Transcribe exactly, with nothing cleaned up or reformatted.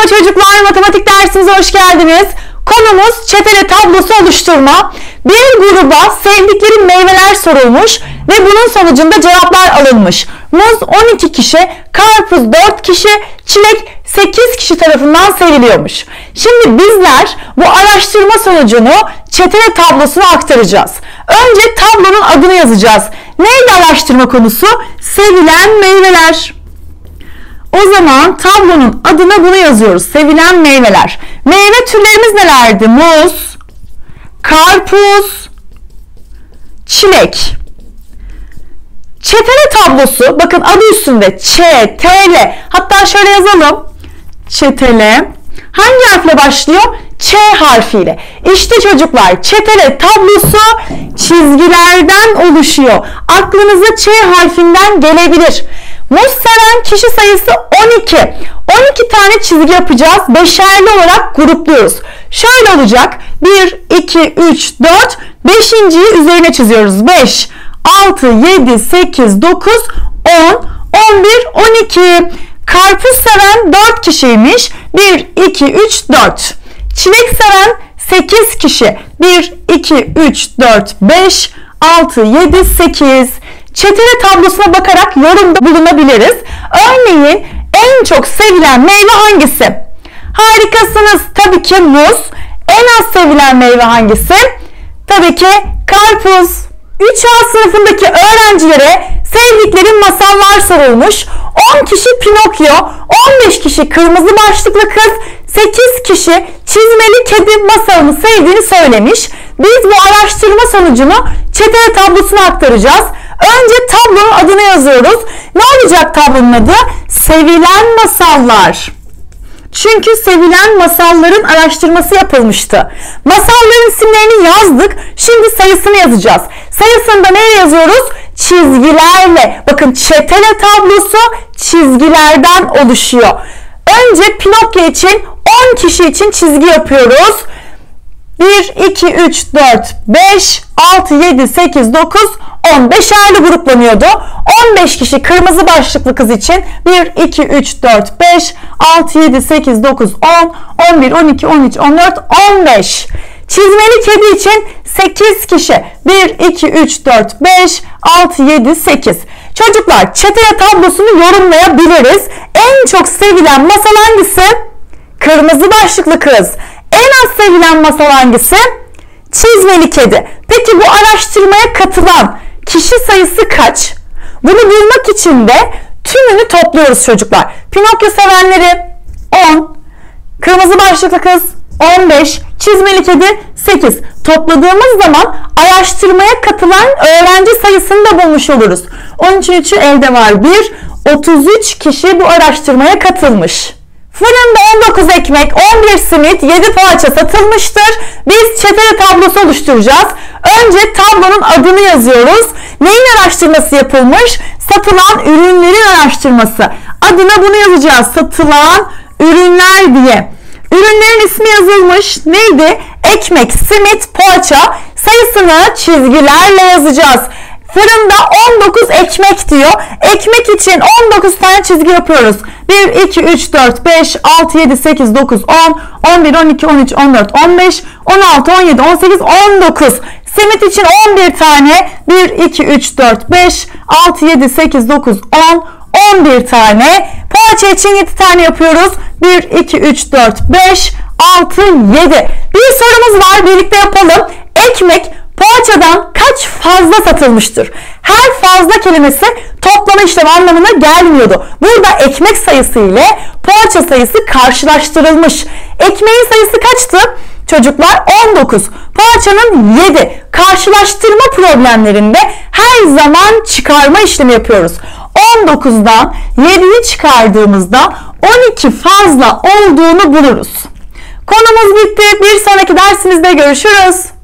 Merhaba çocuklar, matematik dersimize hoş geldiniz. Konumuz çetele tablosu oluşturma. Bir gruba sevdikleri meyveler sorulmuş ve bunun sonucunda cevaplar alınmış. Muz on iki kişi, karpuz dört kişi, çilek sekiz kişi tarafından seviliyormuş. Şimdi bizler bu araştırma sonucunu çetele tablosuna aktaracağız. Önce tablonun adını yazacağız. Neydi araştırma konusu? Sevilen meyveler. O zaman tablonun adına bunu yazıyoruz. Sevilen meyveler. Meyve türlerimiz nelerdi? Muz, karpuz, çilek. Çetele tablosu, bakın adı üstünde Ç, T, L. Hatta şöyle yazalım. Çetele. Hangi harfle başlıyor? Ç harfiyle. İşte çocuklar, çetele tablosu çizgilerden oluşuyor. Aklınıza Ç harfinden gelebilir. Muz seven kişi sayısı on iki. on iki tane çizgi yapacağız. Beşerli olarak grupluyoruz. Şöyle olacak. bir, iki, üç, dört. beşinciyi üzerine çiziyoruz. beş, altı, yedi, sekiz, dokuz, on, on bir, on iki. Karpuz seven dört kişiymiş. bir, iki, üç, dört. Çilek seven sekiz kişi. bir, iki, üç, dört, beş, altı, yedi, sekiz. Çetele tablosuna bakarak yorumda bulunabiliriz. Örneğin en çok sevilen meyve hangisi? Harikasınız. Tabii ki muz. En az sevilen meyve hangisi? Tabii ki karpuz. üç A sınıfındaki öğrencilere sevdikleri masallar sorulmuş. on kişi Pinokyo, on beş kişi Kırmızı Başlıklı Kız, sekiz kişi Çizmeli Kedi masalını sevdiğini söylemiş. Biz bu araştırma sonucunu çetele tablosuna aktaracağız. Önce tablonun adını yazıyoruz. Ne olacak tablonun adı? Sevilen masallar. Çünkü sevilen masalların araştırması yapılmıştı. Masalların isimlerini yazdık. Şimdi sayısını yazacağız. Sayısını da nereye yazıyoruz? Çizgilerle. Bakın çetele tablosu çizgilerden oluşuyor. Önce Pinokyo için on kişi için çizgi yapıyoruz. bir, iki, üç, dört, beş, altı, yedi, sekiz, dokuz, on. Beşerli gruplanıyordu. on beş kişi Kırmızı Başlıklı Kız için bir, iki, üç, dört, beş, altı, yedi, sekiz, dokuz, on, on bir, on iki, on üç, on dört, on beş. Çizmeli Kedi için sekiz kişi. bir, iki, üç, dört, beş, altı, yedi, sekiz. Çocuklar, çetele tablosunu yorumlayabiliriz. En çok sevilen masal hangisi? Kırmızı Başlıklı Kız. En az sevilen masal hangisi? Çizmeli Kedi. Peki bu araştırmaya katılan kişi sayısı kaç? Bunu bulmak için de tümünü topluyoruz çocuklar. Pinokyo sevenleri on, Kırmızı Başlıklı Kız on beş, Çizmeli Kedi sekiz. Topladığımız zaman araştırmaya katılan öğrenci sayısını da bulmuş oluruz. on üçü elde var. bir, otuz üç kişi bu araştırmaya katılmış. Fırında on dokuz ekmek, on bir simit, yedi poğaça satılmıştır. Biz çetele tablosu oluşturacağız. Önce tablonun adını yazıyoruz. Neyin araştırması yapılmış? Satılan ürünlerin araştırması. Adına bunu yazacağız. Satılan ürünler diye. Ürünlerin ismi yazılmış. Neydi? Ekmek, simit, poğaça. Sayısını çizgilerle yazacağız. Fırında on dokuz ekmek diyor. Ekmek için on dokuz tane çizgi yapıyoruz. bir, iki, üç, dört, beş, altı, yedi, sekiz, dokuz, on, on bir, on iki, on üç, on dört, on beş, on altı, on yedi, on sekiz, on dokuz. Simit için on bir tane. bir, iki, üç, dört, beş, altı, yedi, sekiz, dokuz, on, on bir tane. Poğaça için yedi tane yapıyoruz. bir, iki, üç, dört, beş, altı, yedi. Bir sorumuz var. Birlikte yapalım. Ekmek poğaçadan kaç fazla satılmıştır? Her fazla kelimesi toplama işlemi anlamına gelmiyordu. Burada ekmek sayısı ile poğaça sayısı karşılaştırılmış. Ekmeğin sayısı kaçtı? Çocuklar on dokuz. Poğaçanın yedi. Karşılaştırma problemlerinde her zaman çıkarma işlemi yapıyoruz. on dokuzdan yediyi çıkardığımızda on iki fazla olduğunu buluruz. Konumuz bitti. Bir sonraki dersimizde görüşürüz.